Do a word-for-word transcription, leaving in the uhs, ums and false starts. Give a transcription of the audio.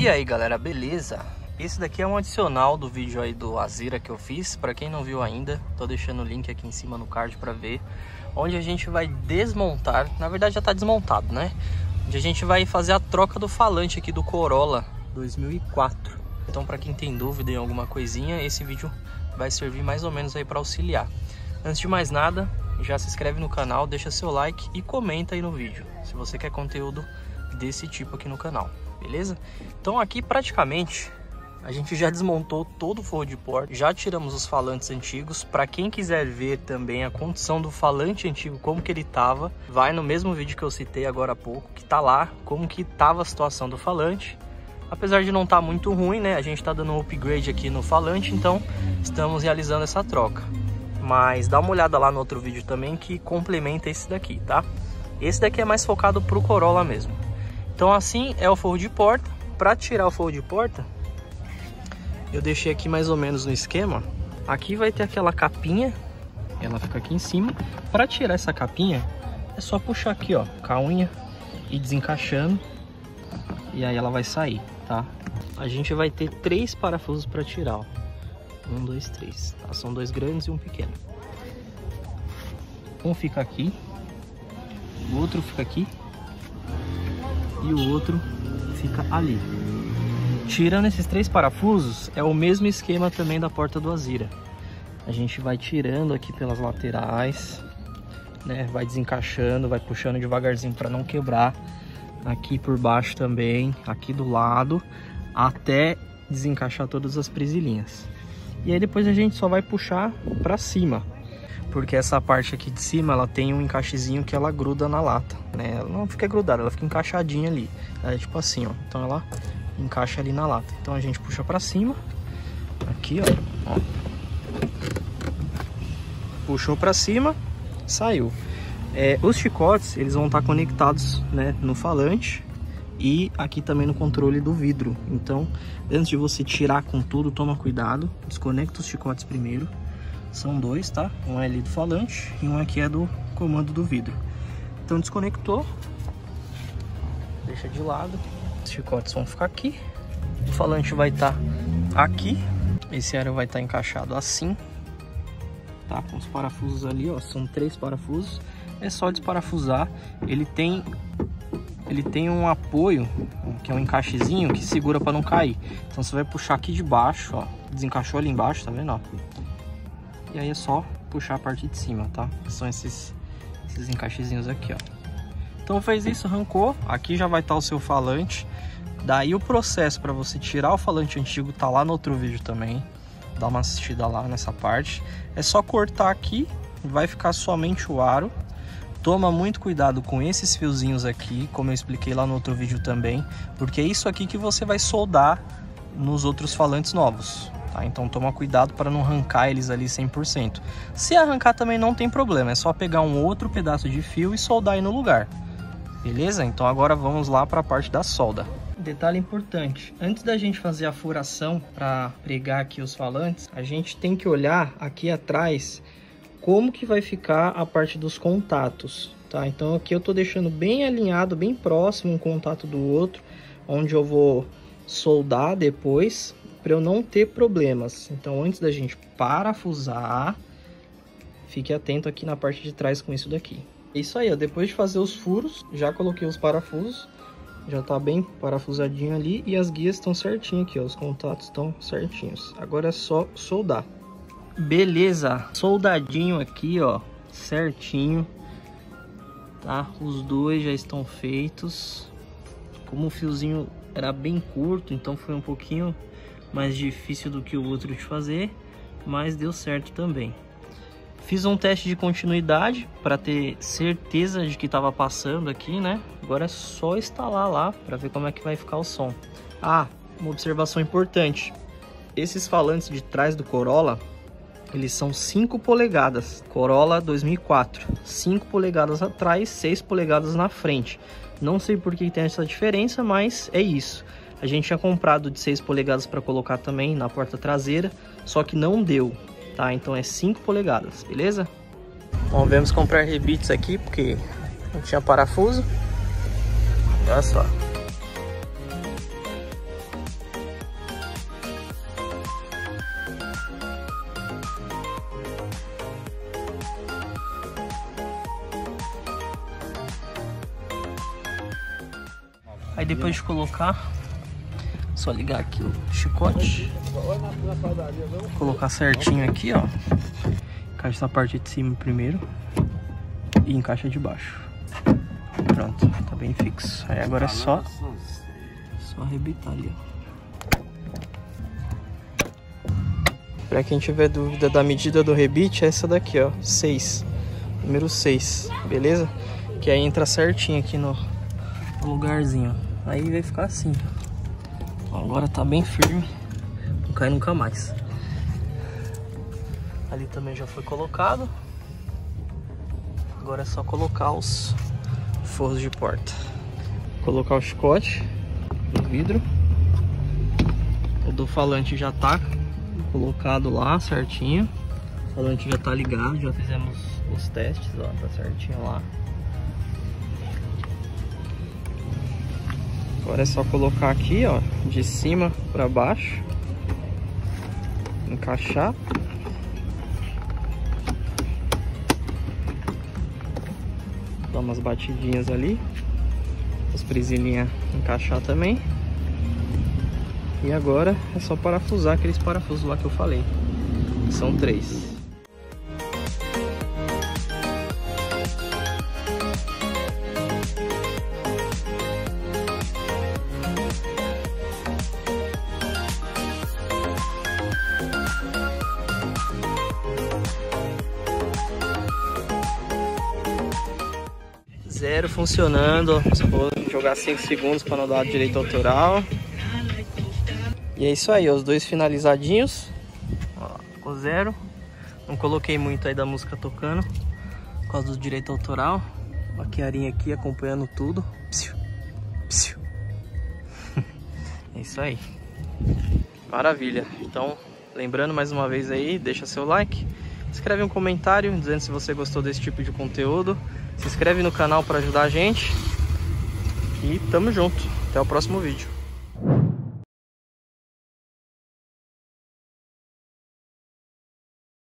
E aí galera, beleza? Esse daqui é um adicional do vídeo aí do Azira que eu fiz. Pra quem não viu ainda, tô deixando o link aqui em cima no card pra ver. Onde a gente vai desmontar, na verdade já tá desmontado, né? Onde a gente vai fazer a troca do falante aqui do Corolla dois mil e quatro. Então pra quem tem dúvida em alguma coisinha, esse vídeo vai servir mais ou menos aí pra auxiliar. Antes de mais nada, já se inscreve no canal, deixa seu like e comenta aí no vídeo, se você quer conteúdo desse tipo aqui no canal, beleza? Então aqui praticamente a gente já desmontou todo o forro de porta, já tiramos os falantes antigos. Para quem quiser ver também a condição do falante antigo, como que ele tava, vai no mesmo vídeo que eu citei agora há pouco, que tá lá, como que tava a situação do falante. Apesar de não estar muito ruim, né, a gente tá dando um upgrade aqui no falante, então estamos realizando essa troca. Mas dá uma olhada lá no outro vídeo também que complementa esse daqui, tá? Esse daqui é mais focado pro Corolla mesmo. Então assim é o forro de porta. Para tirar o forro de porta, eu deixei aqui mais ou menos no esquema. Aqui vai ter aquela capinha, ela fica aqui em cima. Para tirar essa capinha, é só puxar aqui, ó, com a unha e desencaixando. E aí ela vai sair, tá? A gente vai ter três parafusos para tirar, ó. Um, dois, três. Tá? São dois grandes e um pequeno. Um fica aqui, o outro fica aqui e o outro fica ali. Tirando esses três parafusos, é o mesmo esquema também da porta do Azira. A gente vai tirando aqui pelas laterais, né? Vai desencaixando, vai puxando devagarzinho para não quebrar. Aqui por baixo também, aqui do lado, até desencaixar todas as presilhinhas. E aí depois a gente só vai puxar para cima, porque essa parte aqui de cima ela tem um encaixezinho que ela gruda na lata, né? Ela não fica grudada, ela fica encaixadinha ali. É tipo assim, ó. Então ela encaixa ali na lata. Então a gente puxa para cima, aqui, ó, ó. Puxou para cima, saiu. É, os chicotes eles vão estar conectados, né, no falante e aqui também no controle do vidro. Então antes de você tirar com tudo, toma cuidado, desconecta os chicotes primeiro. São dois, tá? Um é ali do falante e um aqui é do comando do vidro. Então desconectou, deixa de lado. Os chicotes vão ficar aqui, o falante vai estar aqui, esse aro vai estar encaixado assim, tá? Com os parafusos ali, ó, são três parafusos. É só desparafusar. Ele tem ele tem um apoio, que é um encaixezinho que segura para não cair. Então você vai puxar aqui de baixo, ó, desencaixou ali embaixo, tá vendo, ó? E aí é só puxar a parte de cima, tá? São esses esses encaixezinhos aqui, ó. Então fez isso, arrancou, aqui já vai estar o seu falante. Daí o processo para você tirar o falante antigo tá lá no outro vídeo também. Dá uma assistida lá nessa parte. É só cortar aqui, vai ficar somente o aro. Toma muito cuidado com esses fiozinhos aqui, como eu expliquei lá no outro vídeo também, porque é isso aqui que você vai soldar nos outros falantes novos, tá? Então toma cuidado para não arrancar eles ali cem por cento. Se arrancar também não tem problema, é só pegar um outro pedaço de fio e soldar aí no lugar. Beleza? Então agora vamos lá para a parte da solda. Detalhe importante, antes da gente fazer a furação para pregar aqui os falantes, a gente tem que olhar aqui atrás como que vai ficar a parte dos contatos, tá? Então aqui eu tô deixando bem alinhado, bem próximo um contato do outro, onde eu vou soldar depois, para eu não ter problemas. Então antes da gente parafusar, fique atento aqui na parte de trás com isso daqui. É isso aí, ó. Depois de fazer os furos, já coloquei os parafusos, já tá bem parafusadinho ali e as guias estão certinho aqui, ó. Os contatos estão certinhos. Agora é só soldar. Beleza, soldadinho aqui, ó, certinho, tá? Os dois já estão feitos. Como o fiozinho era bem curto, então foi um pouquinho mais difícil do que o outro de fazer, mas deu certo também. Fiz um teste de continuidade para ter certeza de que estava passando aqui, né? Agora é só instalar lá para ver como é que vai ficar o som. Ah, uma observação importante. Esses falantes de trás do Corolla, eles são cinco polegadas, Corolla dois mil e quatro, cinco polegadas atrás, seis polegadas na frente. Não sei por que tem essa diferença, mas é isso. A gente tinha comprado de seis polegadas para colocar também na porta traseira, só que não deu, tá? Então é cinco polegadas, beleza? Bom, vamos comprar rebites aqui porque não tinha parafuso. Olha só. Aí depois de colocar, só ligar aqui o chicote, colocar certinho aqui, ó. Encaixa essa parte de cima primeiro e encaixa de baixo. Pronto, tá bem fixo. Aí agora é só, só arrebitar ali, ó. Pra quem tiver dúvida da medida do rebite, é essa daqui, ó, seis, número seis, beleza? Que aí entra certinho aqui no lugarzinho. Aí vai ficar assim. Agora tá bem firme, não cai nunca mais. Ali também já foi colocado. Agora é só colocar os forros de porta. Colocar o chicote no vidro. O do falante já tá colocado lá certinho. O falante já tá ligado, já fizemos os testes, ó, tá certinho lá. Agora é só colocar aqui, ó, de cima para baixo, encaixar. Dar umas batidinhas ali, as presilhinhas encaixar também. E agora é só parafusar aqueles parafusos lá que eu falei. São três. Zero funcionando. Só vou jogar cinco segundos para não dar direito autoral. E é isso aí, os dois finalizadinhos. Ó, ficou zero. Não coloquei muito aí da música tocando por causa do direito autoral. Ó, a Kiarinha aqui acompanhando tudo. Psiu, psiu. É isso aí. Maravilha. Então, lembrando mais uma vez aí, deixa seu like. Escreve um comentário dizendo se você gostou desse tipo de conteúdo. Se inscreve no canal para ajudar a gente. E tamo junto. Até o próximo vídeo.